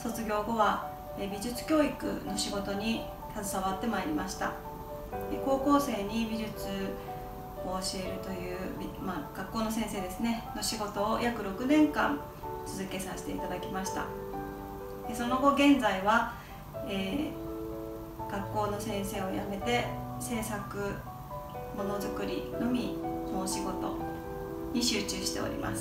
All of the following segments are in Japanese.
卒業後は美術教育の仕事に携わってまいりました。高校生に美術を教えるという、学校の先生ですねの仕事を約6年間続けさせていただきました。その後現在は、学校の先生を辞めて制作ものづくりのみのお仕事に集中しております。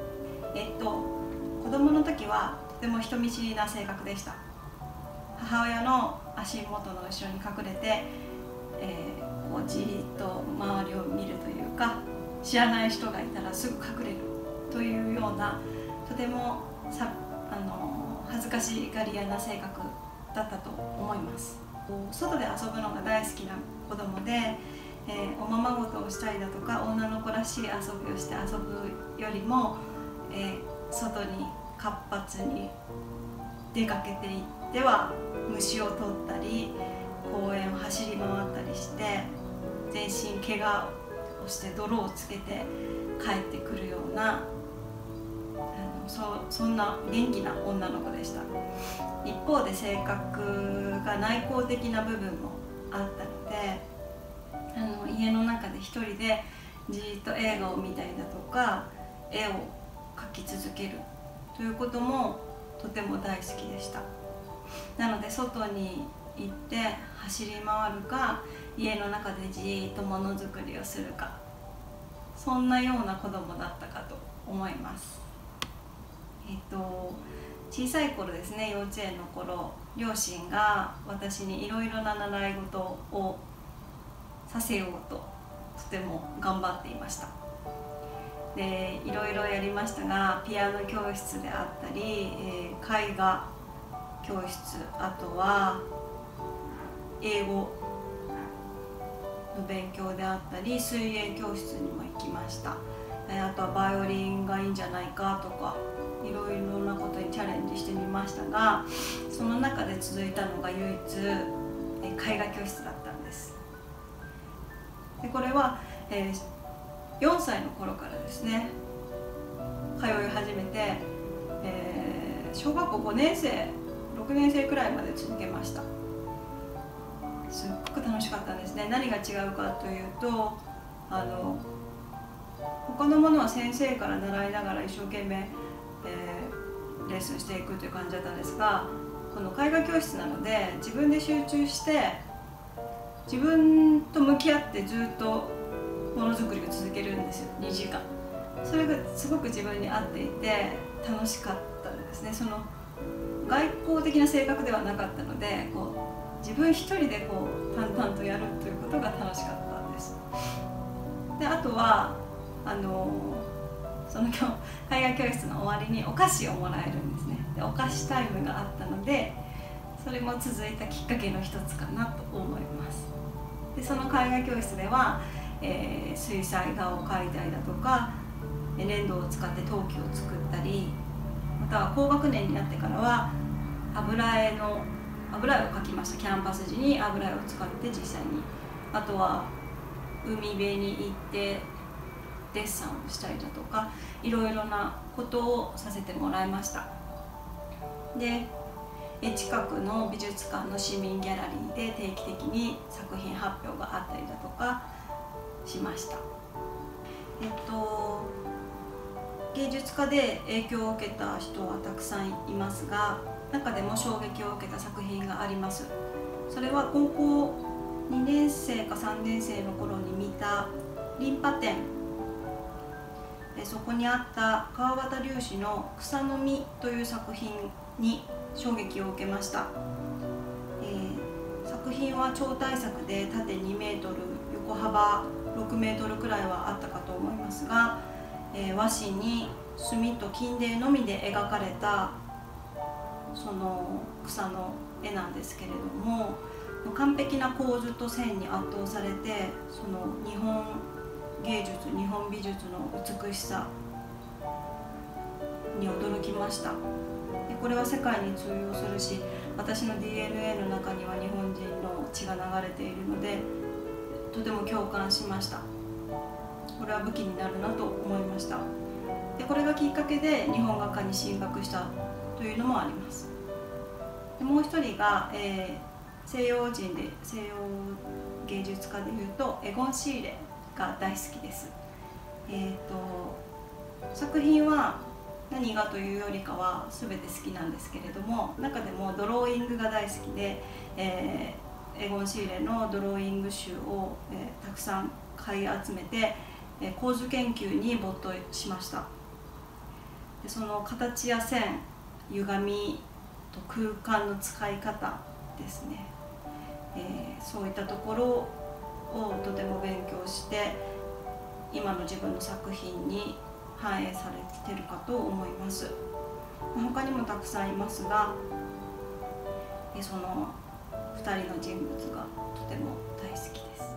子供の時はとても人見知りな性格でした。母親の足元の後ろに隠れて、こうじーっと周りを見るというか、知らない人がいたらすぐ隠れるというような、とても恥ずかしがり屋な性格だったと思います。外で遊ぶのが大好きな子供で、おままごとをしたりだとか女の子らしい遊びをして遊ぶよりも、外に活発に出かけていっては虫を取ったり公園を走り回ったりして全身怪我をして泥をつけて帰ってくるようなそんな元気な女の子でした。一方で性格が内向的な部分もあったので、家の中で一人でじーっと映画を見たりだとか絵を描き続けるということもとても大好きでした。なので外に行って走り回るか家の中でじーっとものづくりをするか、そんなような子供だったかと思います。小さい頃ですね、幼稚園の頃、両親が私にいろいろな習い事をさせようととても頑張っていました。でいろいろやりましたが、ピアノ教室であったり、絵画教室、あとは英語の勉強であったり水泳教室にも行きました。あとはバイオリンがいいんじゃないかとか、いろいろなことにチャレンジしてみましたが、その中で続いたのが唯一絵画教室だったんです。でこれは、4歳の頃からですね通い始めて、小学校5年生6年生くらいまで続けました。すっごく楽しかったんですね。何が違うかというと、他のものは先生から習いながら一生懸命、レッスンしていくという感じだったんですが、この絵画教室なので自分で集中して自分と向き合ってずっとものづくりを続けるんですよ、2時間。それがすごく自分に合っていて楽しかったんですね。その外交的な性格ではなかったので、自分一人で淡々とやるということが楽しかったんです。であとはその絵画教室の終わりにお菓子をもらえるんですね。でお菓子タイムがあったので、それも続いたきっかけの一つかなと思います。でその絵画教室では、水彩画を描いたりだとか粘土を使って陶器を作ったり、または高学年になってからは油絵を描きました。キャンバス地に油絵を使って実際に、あとは海辺に行ってデッサンをしたりだとか、いろいろなことをさせてもらいました。で近くの美術館の市民ギャラリーで定期的に作品発表があったりだとかしました。芸術家で影響を受けた人はたくさんいますが、中でも衝撃を受けた作品があります。それは高校2年生か3年生の頃に見たリンパ展、そこにあった川端龍子の「草の実」という作品に衝撃を受けました。作品は超大作で縦2メートル、横幅6メートルくらいはあったかと思いますが、和紙に墨と金泥のみで描かれたその草の絵なんですけれども、完璧な構図と線に圧倒されて、その日本芸術、日本美術の美しさに驚きました。でこれは世界に通用するし、私の DNA の中には日本人の血が流れているので、とても共感しました。これは武器になるなと思いました。でこれがきっかけで日本画科に進学したというのもあります。 でもう一人が、西洋人で西洋芸術家でいうとエゴン・シーレが大好きです。作品は何がというよりかは全て好きなんですけれども、中でもドローイングが大好きで、エゴン・シーレのドローイング集を、たくさん買い集めて、構図研究に没頭しました。でその形や線、歪みと空間の使い方ですね、そういったところをとても勉強して今の自分の作品に反映されているかと思います。他にもたくさんいますが、その2人の人物がとても大好きです。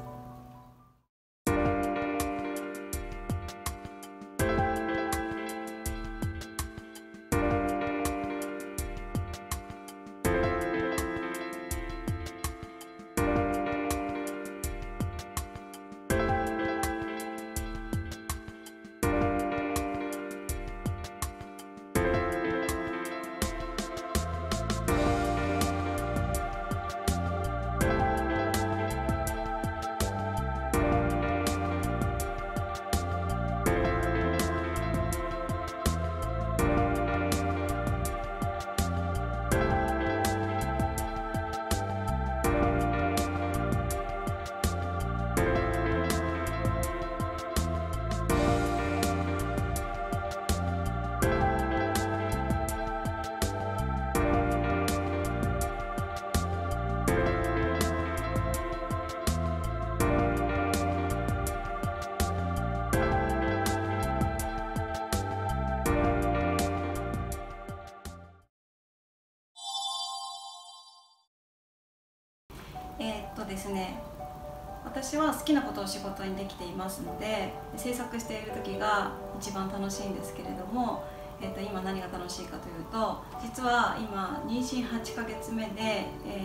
ですね、私は好きなことを仕事にできていますので、制作している時が一番楽しいんですけれども、今何が楽しいかというと、実は今妊娠8ヶ月目で、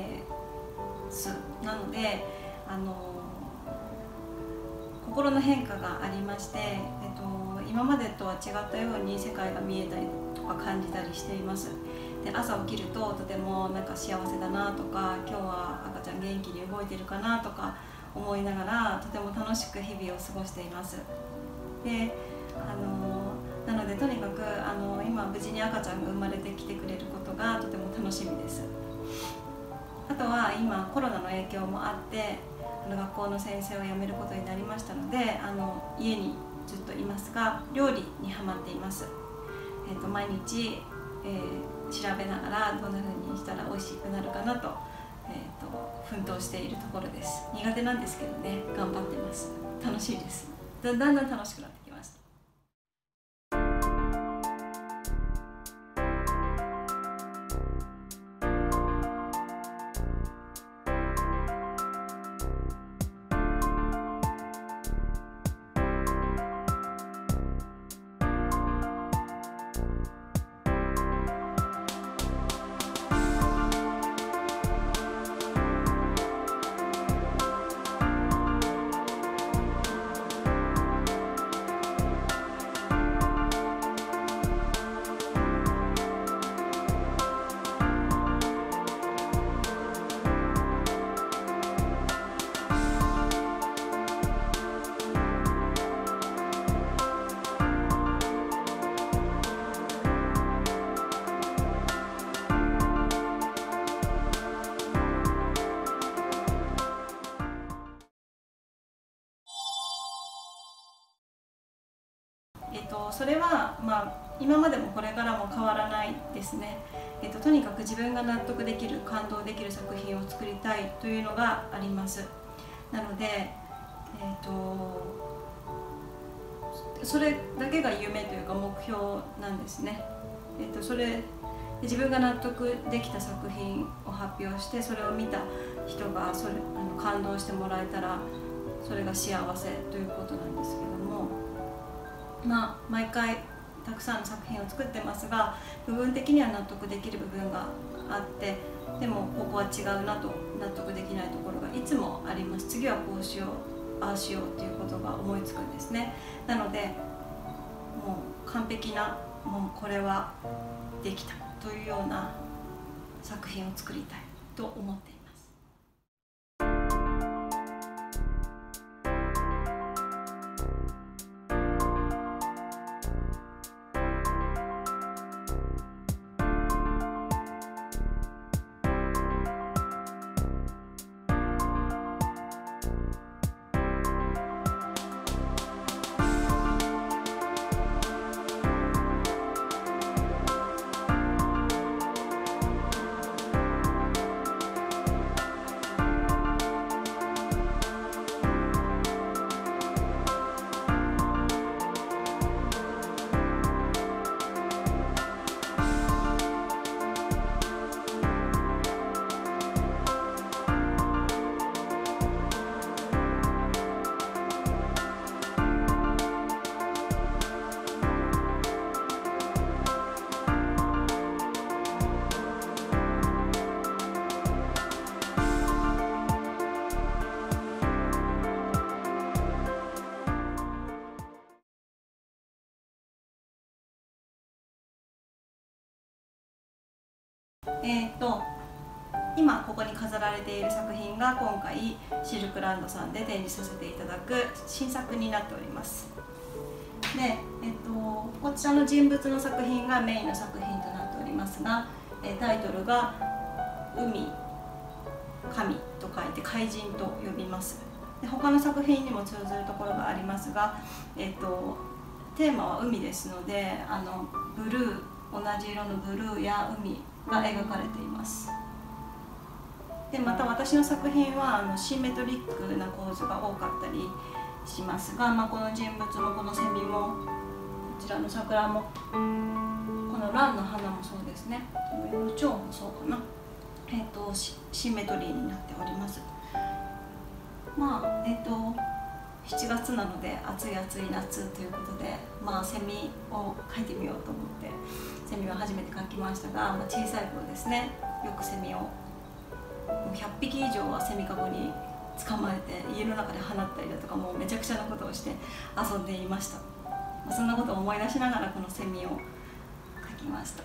なので心の変化がありまして、今までとは違ったように世界が見えたりとか感じたりしています。で朝起きるととてもなんか幸せだなとか、今日は赤ちゃん元気に動いてるかなとか思いながら、とても楽しく日々を過ごしています。でなのでとにかく今無事に赤ちゃんが生まれてきてくれることがとても楽しみです。あとは今コロナの影響もあって学校の先生を辞めることになりましたので、家にずっといますが料理にハマっています。毎日、調べながらどんな風にしたら美味しくなるかなと、奮闘しているところです。苦手なんですけどね、頑張ってます。楽しいです。だんだん楽しくなってきました。それは、今までもこれからも変わらないですね。とにかく自分が納得できる、感動できる作品を作りたいというのがあります。なので、それだけが夢というか目標なんですね。それ自分が納得できた作品を発表して、それを見た人が感動してもらえたらそれが幸せということなんですけども、毎回たくさんの作品を作ってますが、部分的には納得できる部分があって、でもここは違うなと納得できないところがいつもあります。次はこうしよう、ああしようっていうことが思いつくんですね。なのでもう完璧な、もうこれはできたというような作品を作りたいと思っています。今ここに飾られている作品が今回シルクランドさんで展示させていただく新作になっております。で、こちらの人物の作品がメインの作品となっておりますが、タイトルが「海神」と書いて怪人と呼びます。で、他の作品にも通ずるところがありますが、テーマは海ですので、ブルー、同じ色のブルーや海が描かれています。でまた私の作品はシンメトリックな構図が多かったりしますが、この人物もこのセミもこちらの桜もこの蘭の花もそうですね、上の蝶もそうかな、シンメトリーになっております。7月なので暑い暑い夏ということで、セミを描いてみようと思ってセミを初めて描きましたが、小さい頃ですね、よくセミを100匹以上はセミかごに捕まえて家の中で放ったりだとか、もうめちゃくちゃなことをして遊んでいました。そんなことを思い出しながらこのセミを描きました。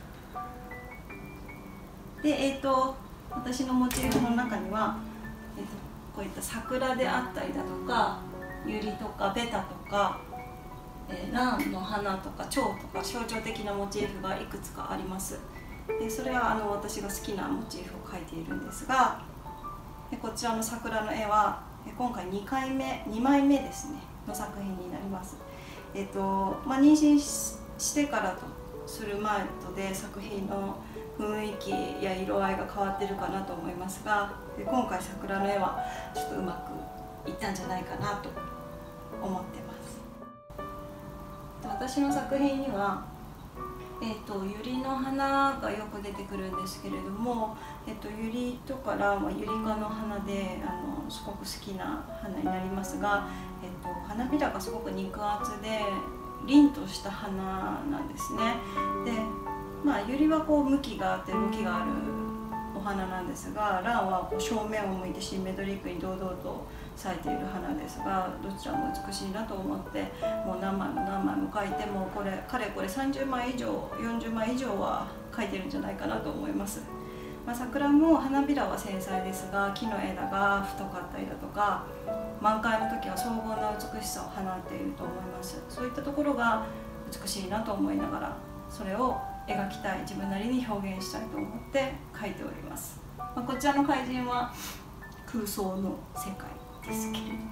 で、私のモチーフの中には、こういった桜であったりだとかユリとかベタとか、蘭の花とか蝶とか象徴的なモチーフがいくつかあります。でそれは私が好きなモチーフを描いているんですが、こちらの桜の絵は今回2枚目ですねの作品になります。妊娠してからとする前とで作品の雰囲気や色合いが変わってるかなと思いますが、今回桜の絵はちょっとうまくいったんじゃないかなと思ってます。私の作品にはユリの花がよく出てくるんですけれども、ユリとかランはユリ科の花ですごく好きな花になりますが、花びらがすごく肉厚で凛とした花なんですね。で、ユリはこう向きがあって動きがあるお花なんですが、ランはこう正面を向いてシンメトリックに堂々と咲いている花ですが、どちらも美しいなと思ってもう何枚も何枚も描いて、もうこれかれこれ30枚以上40枚以上は描いてるんじゃないかなと思います。桜も花びらは繊細ですが、木の枝が太かったりだとか、満開の時は荘厳な美しさを放っていると思います。そういったところが美しいなと思いながら、それを描きたい、自分なりに表現したいと思って描いております。こちらの怪人は空想の世界ですけれども、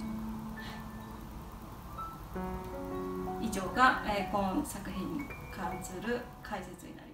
以上が今作品に関する解説になります。